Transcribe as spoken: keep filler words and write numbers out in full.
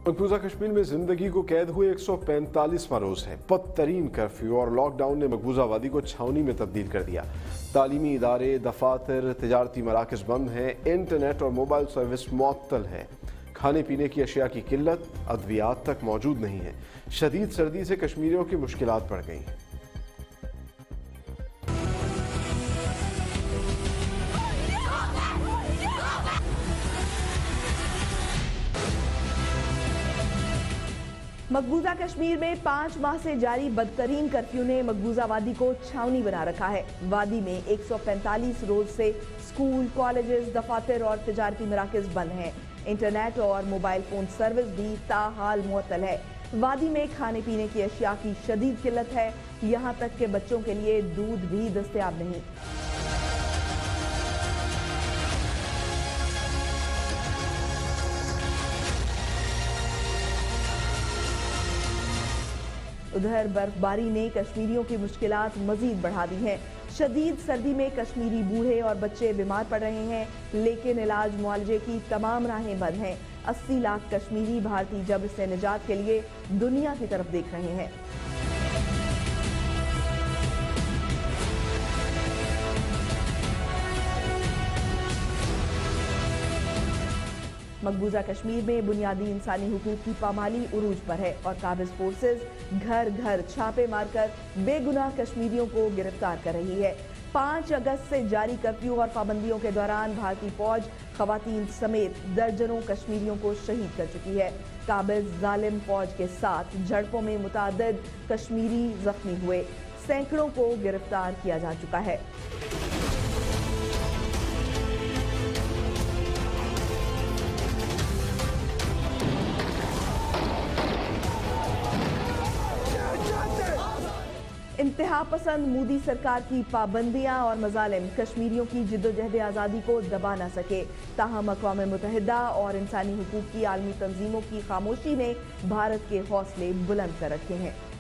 मकबूजा कश्मीर में जिंदगी को कैद हुए एक सौ पैंतालीसवां रोज है। बदतरीन कर्फ्यू और लॉकडाउन ने मकबूजा वादी को छावनी में तब्दील कर दिया। तालीमी इदारे, दफातर, तजारती मराकज बंद हैं। इंटरनेट और मोबाइल सर्विस मुअत्तल है। खाने पीने की अशिया की किल्लत, अद्वियात तक मौजूद नहीं है। शदीद सर्दी से कश्मीरियों की मुश्किलात बढ़ गई हैं। मकबूजा कश्मीर में पांच माह से जारी बदतरीन कर्फ्यू ने मकबूजा वादी को छावनी बना रखा है। वादी में एक सौ पैंतालीस रोज से स्कूल, कॉलेजेस, दफातर और तजारती मराकज बंद हैं। इंटरनेट और मोबाइल फोन सर्विस भी ताहाल मुअत्तल है। वादी में खाने पीने की अशिया की शदीद किल्लत है। यहाँ तक के बच्चों के लिए दूध भी दस्तयाब नहीं। उधर बर्फबारी ने कश्मीरियों की मुश्किलात मजीद बढ़ा दी हैं। शदीद सर्दी में कश्मीरी बूढ़े और बच्चे बीमार पड़ रहे हैं, लेकिन इलाज मुआलजे की तमाम राहें बंद हैं। अस्सी लाख कश्मीरी भारतीय जबर से निजात के लिए दुनिया की तरफ देख रहे हैं। मकबूजा कश्मीर में बुनियादी इंसानी हुकूक की पामाली उरूज पर है और काबिज फोर्सेज घर घर छापे मारकर बेगुनाह कश्मीरियों को गिरफ्तार कर रही है। पाँच अगस्त से जारी कर्फ्यू और पाबंदियों के दौरान भारतीय फौज खवातीन समेत दर्जनों कश्मीरियों को शहीद कर चुकी है। काबिज जालिम फौज के साथ झड़पों में मुतादिद कश्मीरी जख्मी हुए। सैकड़ों को गिरफ्तार किया जा चुका है। इंतहा पसंद मोदी सरकार की पाबंदियां और मजालिम कश्मीरियों की जिद्दोजहद आज़ादी को दबा न सके। ताहम अक़वाम मुत्तहिदा और इंसानी हुकूक की आलमी तंजीमों की खामोशी ने भारत के हौसले बुलंद कर रखे हैं।